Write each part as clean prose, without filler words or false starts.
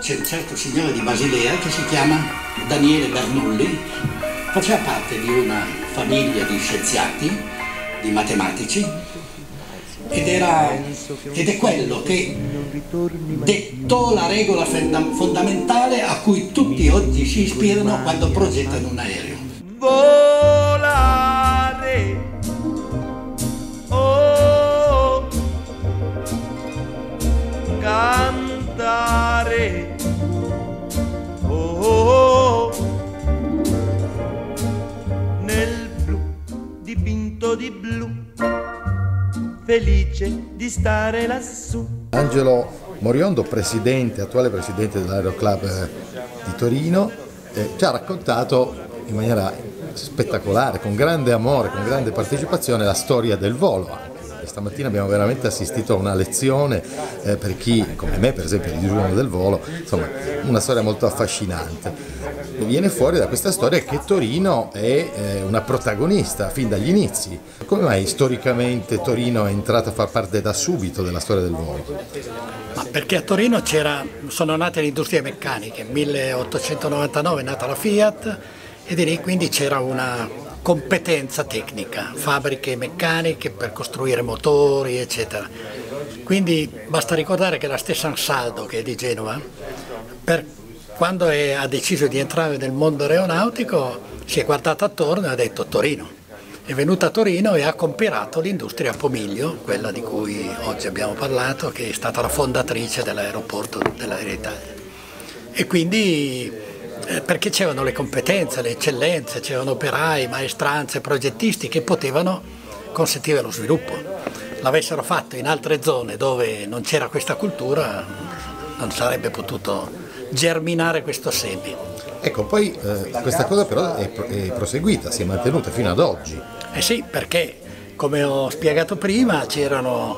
c'è un certo signore di Basilea che si chiama Daniele Bernoulli, faceva parte di una famiglia di scienziati, di matematici, ed è quello che dettò la regola fondamentale a cui tutti oggi si ispirano quando progettano un aereo. Volare, oh, cantare, oh, nel blu dipinto di blu, felice di stare lassù. Angelo Moriondo, attuale presidente dell'Aeroclub di Torino, ci ha raccontato in maniera spettacolare, con grande amore, con grande partecipazione, la storia del volo. Questa mattina abbiamo veramente assistito a una lezione per chi, come me per esempio, è digiuno del volo, insomma una storia molto affascinante. Viene fuori da questa storia che Torino è una protagonista fin dagli inizi. Come mai storicamente Torino è entrata a far parte da subito della storia del volo? Ma perché a Torino sono nate le industrie meccaniche, nel 1899 è nata la Fiat e di lì quindi c'era una competenza tecnica, fabbriche meccaniche per costruire motori eccetera. Quindi basta ricordare che la stessa Ansaldo, che è di Genova, quando ha deciso di entrare nel mondo aeronautico si è guardata attorno e ha detto Torino. È venuta a Torino e ha compilato l'industria a Pomiglio, quella di cui oggi abbiamo parlato, che è stata la fondatrice dell'aeroporto dell'Aereo Italia. E quindi perché c'erano le competenze, le eccellenze, c'erano operai, maestranze, progettisti che potevano consentire lo sviluppo. L'avessero fatto in altre zone dove non c'era questa cultura, non sarebbe potuto germinare questo seme. Ecco, poi questa cosa però è proseguita, si è mantenuta fino ad oggi. Eh sì, perché come ho spiegato prima c'erano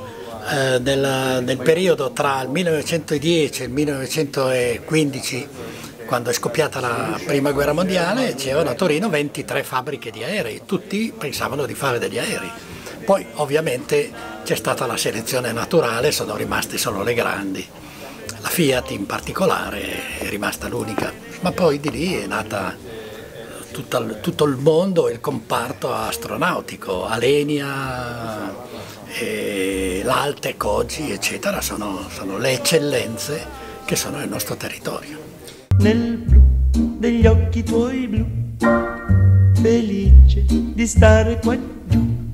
nel periodo tra il 1910 e il 1915, quando è scoppiata la prima guerra mondiale, c'erano a Torino 23 fabbriche di aerei, tutti pensavano di fare degli aerei. Poi ovviamente c'è stata la selezione naturale, sono rimaste solo le grandi. La Fiat in particolare è rimasta l'unica, ma poi di lì è nata tutto il mondo, il comparto astronautico, Alenia, l'Altec oggi, eccetera, sono le eccellenze che sono nel nostro territorio. Nel blu degli occhi tuoi blu, felice di stare qua giù.